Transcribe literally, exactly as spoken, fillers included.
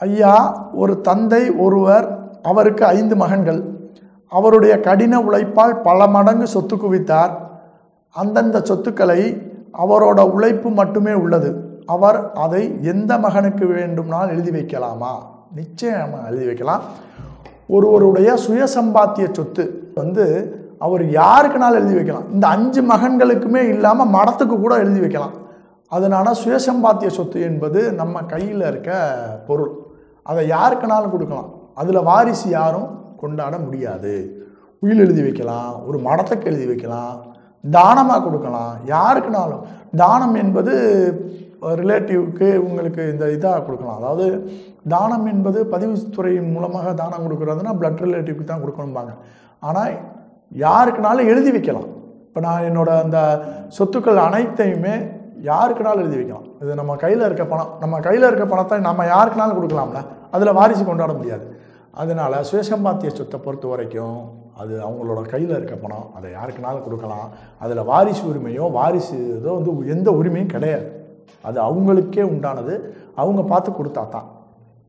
ஐயா, ஒரு தந்தை ஒருவர், அவருக்கு ஐந்து மகன்கள். அவருடைய கடின உழைப்பால் பல மடங்கு சொத்து குவித்தார். அந்தந்த சொத்துக்களை அவரோட உழைப்பு மட்டுமே உள்ளது. அவர் அதை எந்த மகனுக்கு வேண்டும்னால் எழுதி வைக்கலாமா? நிச்சயமாக எழுதி வைக்கலாம். ஒருவருடைய சுயசம்பாத்திய சொத்து வந்து அவர் யாருக்குனாலும் எழுதி வைக்கலாம். இந்த அஞ்சு மகன்களுக்குமே இல்லாமல் மடத்துக்கு கூட எழுதி வைக்கலாம். அதனால சுயசம்பாத்திய சொத்து என்பது நம்ம கையில் இருக்க பொருள். அதை யாருக்குனாலும் கொடுக்கலாம். அதில் வாரிசு யாரும் கொண்டாட முடியாது. உயில் எழுதி வைக்கலாம், ஒரு மடத்துக்கு எழுதி வைக்கலாம், தானமாக கொடுக்கலாம், யாருக்குனாலும். தானம் என்பது ரிலேட்டிவ்க்கு உங்களுக்கு இந்த இதாக கொடுக்கலாம். அதாவது தானம் என்பது பதிவுத்துறையின் மூலமாக தானம் கொடுக்குறதுனா பிளட் ரிலேட்டிவ்க்கு தான் கொடுக்கணும்பாங்க. ஆனால் யாருக்குனாலும் எழுதி வைக்கலாம். இப்போ நான் என்னோட அந்த சொத்துக்கள் அனைத்தையுமே யாருக்குனாலும் எழுதி வைக்கலாம். இது நம்ம கையில் இருக்க பணம். நம்ம கையில் இருக்க பணத்தை நம்ம யாருக்குனாலும் கொடுக்கலாம்ல. அதில் வாரிசு கொண்டாட முடியாது. அதனால் சுயசம்பாத்திய சொத்தை பொறுத்த வரைக்கும் அது அவங்களோட கையில் இருக்க பணம். அதை யாருக்குனாலும் கொடுக்கலாம். அதில் வாரிசு உரிமையோ வாரிசு இதோ வந்து எந்த உரிமையும் கிடையாது. அது அவங்களுக்கே உண்டானது. அவங்க பார்த்து கொடுத்தா தான்.